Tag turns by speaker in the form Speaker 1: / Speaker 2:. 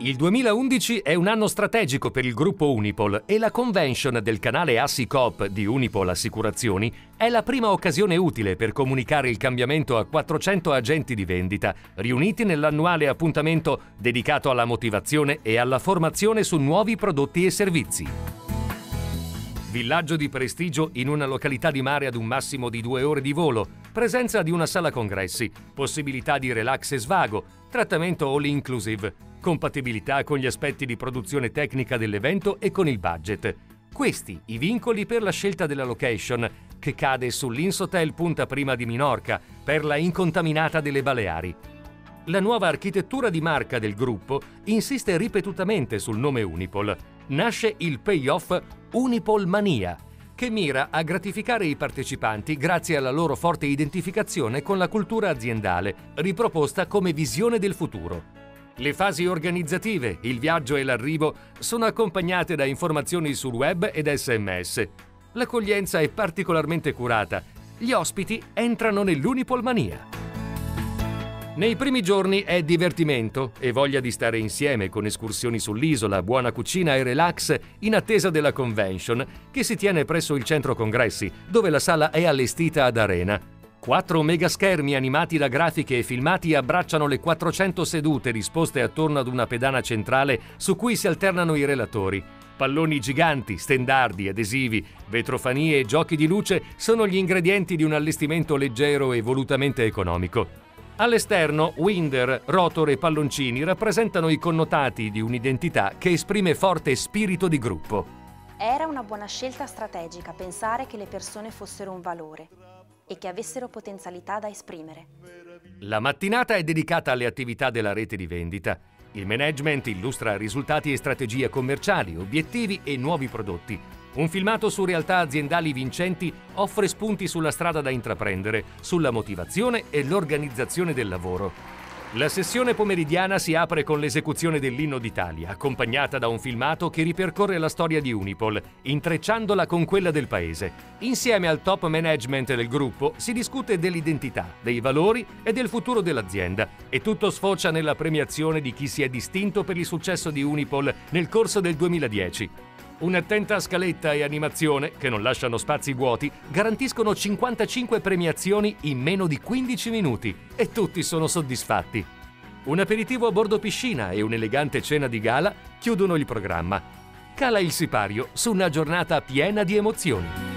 Speaker 1: Il 2011 è un anno strategico per il gruppo Unipol e la convention del canale AssiCoop di Unipol Assicurazioni è la prima occasione utile per comunicare il cambiamento a 400 agenti di vendita, riuniti nell'annuale appuntamento dedicato alla motivazione e alla formazione su nuovi prodotti e servizi. Villaggio di prestigio in una località di mare ad un massimo di 2 ore di volo, presenza di una sala congressi, possibilità di relax e svago, trattamento all inclusive, compatibilità con gli aspetti di produzione tecnica dell'evento e con il budget. Questi i vincoli per la scelta della location, che cade sull'Insotel Punta Prima di Minorca, perla incontaminata delle Baleari. La nuova architettura di marca del gruppo insiste ripetutamente sul nome Unipol. Nasce il payoff Unipol Mania, che mira a gratificare i partecipanti grazie alla loro forte identificazione con la cultura aziendale, riproposta come visione del futuro. Le fasi organizzative, il viaggio e l'arrivo sono accompagnate da informazioni sul web ed SMS. L'accoglienza è particolarmente curata. Gli ospiti entrano nell'Unipol Mania. Nei primi giorni è divertimento e voglia di stare insieme con escursioni sull'isola, buona cucina e relax in attesa della convention che si tiene presso il centro congressi, dove la sala è allestita ad arena. 4 megaschermi animati da grafiche e filmati abbracciano le 400 sedute disposte attorno ad una pedana centrale su cui si alternano i relatori. Palloni giganti, stendardi, adesivi, vetrofanie e giochi di luce sono gli ingredienti di un allestimento leggero e volutamente economico. All'esterno, winder, rotor e palloncini rappresentano i connotati di un'identità che esprime forte spirito di gruppo.
Speaker 2: Era una buona scelta strategica pensare che le persone fossero un valore e che avessero potenzialità da esprimere.
Speaker 1: La mattinata è dedicata alle attività della rete di vendita. Il management illustra risultati e strategie commerciali, obiettivi e nuovi prodotti. Un filmato su realtà aziendali vincenti offre spunti sulla strada da intraprendere, sulla motivazione e l'organizzazione del lavoro. La sessione pomeridiana si apre con l'esecuzione dell'Inno d'Italia, accompagnata da un filmato che ripercorre la storia di Unipol, intrecciandola con quella del paese. Insieme al top management del gruppo si discute dell'identità, dei valori e del futuro dell'azienda, e tutto sfocia nella premiazione di chi si è distinto per il successo di Unipol nel corso del 2010. Un'attenta scaletta e animazione, che non lasciano spazi vuoti, garantiscono 55 premiazioni in meno di 15 minuti e tutti sono soddisfatti. Un aperitivo a bordo piscina e un'elegante cena di gala chiudono il programma. Cala il sipario su una giornata piena di emozioni.